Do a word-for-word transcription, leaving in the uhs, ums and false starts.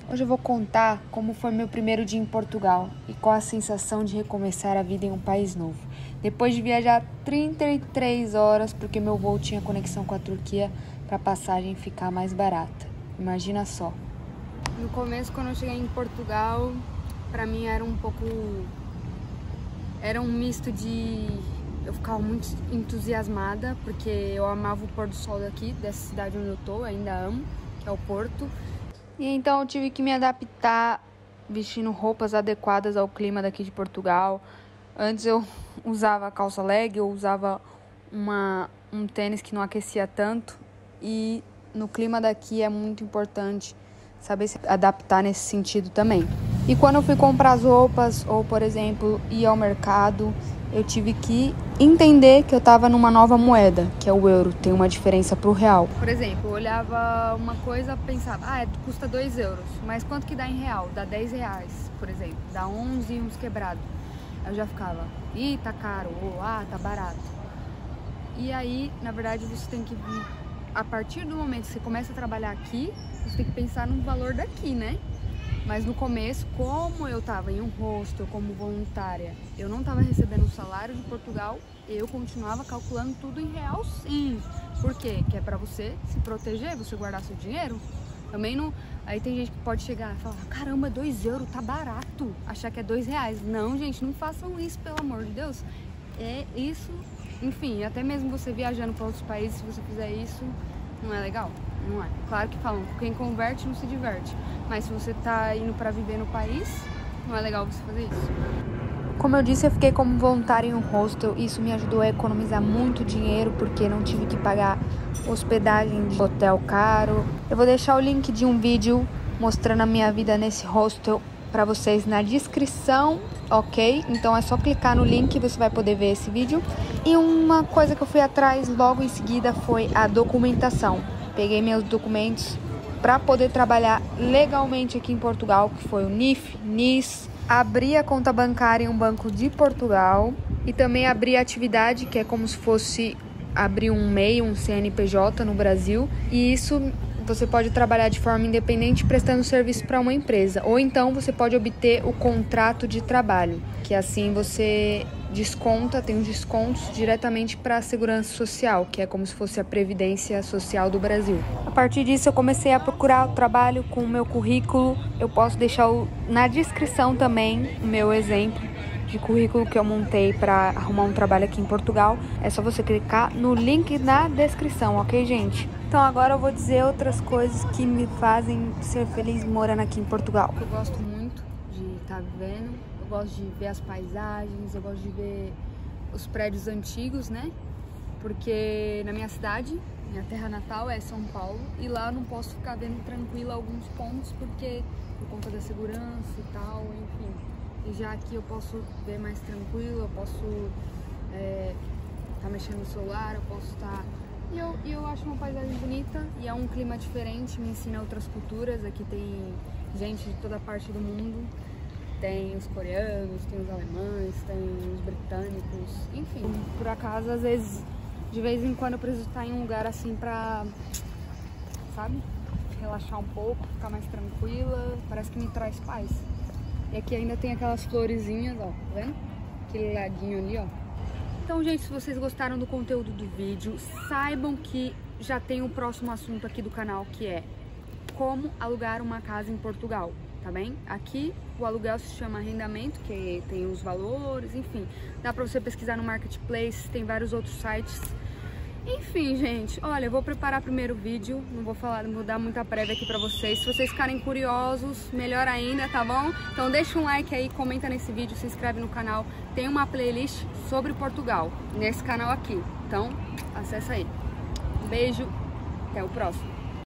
Hoje eu vou contar como foi meu primeiro dia em Portugal e qual a sensação de recomeçar a vida em um país novo. Depois de viajar trinta e três horas, porque meu voo tinha conexão com a Turquia, para a passagem ficar mais barata. Imagina só. No começo, quando eu cheguei em Portugal, para mim era um pouco... Era um misto de... Eu ficava muito entusiasmada, porque eu amava o pôr do sol daqui, dessa cidade onde eu tô, ainda amo, que é o Porto. E então eu tive que me adaptar vestindo roupas adequadas ao clima daqui de Portugal. Antes eu usava calça leg, eu usava uma, um tênis que não aquecia tanto. E no clima daqui é muito importante saber se adaptar nesse sentido também. E quando eu fui comprar as roupas, ou por exemplo, ir ao mercado, eu tive que entender que eu estava numa nova moeda, que é o euro, tem uma diferença para o real. Por exemplo, eu olhava uma coisa e pensava, ah, custa dois euros, mas quanto que dá em real? Dá dez reais, por exemplo, dá onze e uns quebrados. Eu já ficava, ih, tá caro, ou ah, tá barato. E aí, na verdade, você tem que vir, a partir do momento que você começa a trabalhar aqui, você tem que pensar no valor daqui, né? Mas no começo, como eu estava em um hostel como voluntária, eu não estava recebendo o salário de Portugal, eu continuava calculando tudo em real sim. Por quê? Que é para você se proteger, você guardar seu dinheiro. Também não... Aí tem gente que pode chegar e falar, caramba, dois euros, tá barato. Achar que é dois reais. Não, gente, não façam isso, pelo amor de Deus. É isso, enfim, até mesmo você viajando para outros países, se você fizer isso, não é legal. Não é. Claro que falam, quem converte não se diverte. Mas se você tá indo pra viver no país, não é legal você fazer isso. Como eu disse, eu fiquei como voluntária em um hostel. Isso me ajudou a economizar muito dinheiro, porque não tive que pagar hospedagem de hotel caro. Eu vou deixar o link de um vídeo mostrando a minha vida nesse hostel pra vocês na descrição, ok? Então é só clicar no link e você vai poder ver esse vídeo. E uma coisa que eu fui atrás logo em seguida foi a documentação. Peguei meus documentos para poder trabalhar legalmente aqui em Portugal, que foi o N I F, N I S. Abri a conta bancária em um banco de Portugal e também abri a atividade, que é como se fosse abrir um M E I, um C N P J no Brasil. E isso você pode trabalhar de forma independente prestando serviço para uma empresa. Ou então você pode obter o contrato de trabalho, que assim você desconta, tem os descontos diretamente para a Segurança Social, que é como se fosse a Previdência Social do Brasil. A partir disso eu comecei a procurar o trabalho com o meu currículo. Eu posso deixar o, na descrição também o meu exemplo de currículo que eu montei para arrumar um trabalho aqui em Portugal. É só você clicar no link na descrição, ok, gente? Então agora eu vou dizer outras coisas que me fazem ser feliz morando aqui em Portugal. Eu gosto muito de estar vivendo, eu gosto de ver as paisagens, eu gosto de ver os prédios antigos, né? Porque na minha cidade, minha terra natal é São Paulo, e lá eu não posso ficar vendo tranquila alguns pontos, porque por conta da segurança e tal, enfim. E já aqui eu posso ver mais tranquilo, eu posso é, tá mexendo no celular, eu posso estar... Tá... E eu, e eu acho uma paisagem bonita e é um clima diferente, me ensina outras culturas. Aqui tem gente de toda parte do mundo, tem os coreanos, tem os alemães, tem os britânicos, enfim. Por acaso, às vezes, de vez em quando eu preciso estar em um lugar assim pra, sabe, relaxar um pouco, ficar mais tranquila, parece que me traz paz. E aqui ainda tem aquelas florezinhas, ó, tá vendo? Aquele laguinho ali, ó. Então, gente, se vocês gostaram do conteúdo do vídeo, saibam que já tem o próximo assunto aqui do canal, que é como alugar uma casa em Portugal, tá bem? Aqui o aluguel se chama arrendamento, que tem os valores, enfim. Dá pra você pesquisar no Marketplace, tem vários outros sites. Enfim, gente, olha, eu vou preparar primeiro o vídeo, não vou falar, não vou dar muita prévia aqui pra vocês. Se vocês ficarem curiosos, melhor ainda, tá bom? Então deixa um like aí, comenta nesse vídeo, se inscreve no canal. Tem uma playlist sobre Portugal nesse canal aqui, então acessa aí. Um beijo, até o próximo.